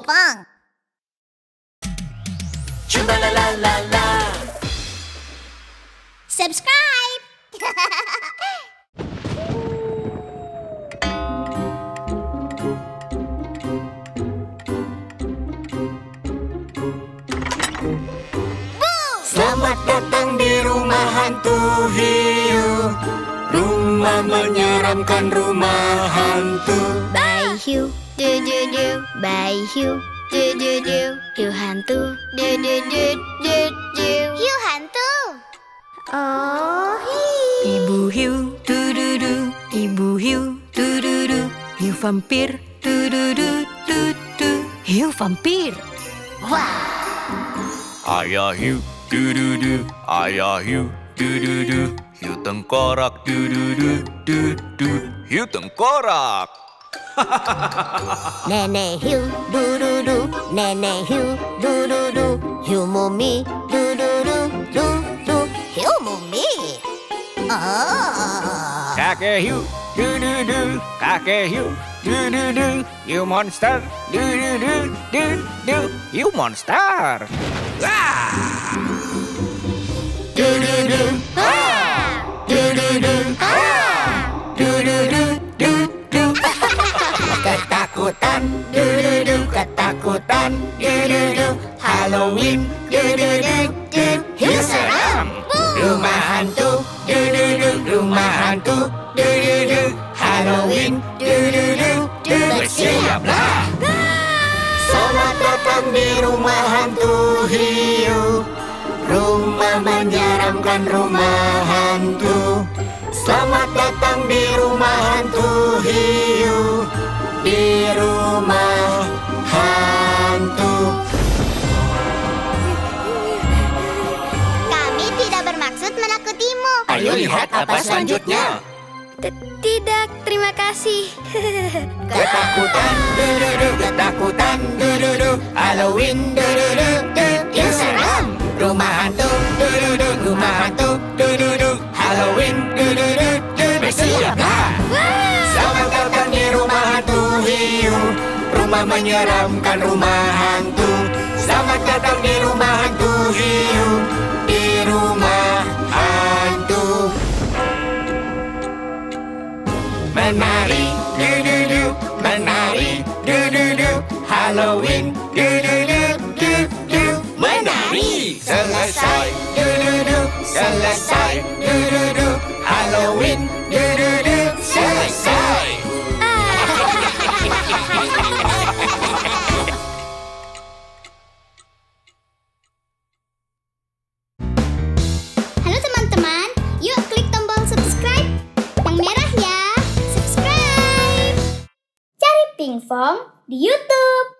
Pong. Chumba la la la la. Subscribe. Selamat datang di rumah hantu hiu. Rumah menyeramkan, rumah hantu. Bye hiu, du du du. Bye hiu, du du du. Hiu hantu, du du du du du. Hiu hantu. Oh hi. Ibu hiu, du du du. Ibu hiu, du du du. Hiu vampir, du du du du du. Hiu vampir. Ayah hiu, du-du-du. Ayah hiu, du-du-du. Hiu tengkorak, du-du-du-du-du. Hiu tengkorak. Nenek hiu, du du du. Nenek hiu, du du du. Hiu mumi, du du du du du. Hiu mumi. Oh. Kakek hiu, du-du-du. Kakek hiu, du-du-du. Hiu monster, du-du-du-du-du. Hiu monster. Du-du-du. Du-du-du. Du-du-du-du-du. Ketakutan, du-du-du. Ketakutan, du-du-du. Halloween, du-du-du-du. Hiu seram. Rumah hantu, du-du-du. Rumah hantu, du-du-du. Halloween, du-du-du-du. Bersiaplah. Selamat datang di rumah hantu hiu. Rumah menyeramkan, rumah hantu. Selamat datang di rumah hantu hiu. Di rumah hantu. Kami tidak bermaksud menakutimu. Ayo lihat apa selanjutnya. Tidak, terima kasih. Ketakutan, du-du-du. Ketakutan, du-du-du. Halloween, du-du-du. Hiu seram. Rumah hantu, du-du-du. Rumah hantu, du-du-du. Halloween, du-du-du. Bersiaplah. Selamat datang di rumah hantu hiu. Rumah menyeramkan, rumah hantu. Selamat datang di rumah hantu hiu. Di rumah hantu. Menari, du-du-du. Menari, du-du-du. Halloween, du-du-du. Menari. Selesai, du-du-du. Selesai, du-du-du. Halloween, du-du-du. Selesai. Halo teman-teman, yuk klik tombol subscribe yang merah ya. Subscribe. Cari Pinkfong di YouTube.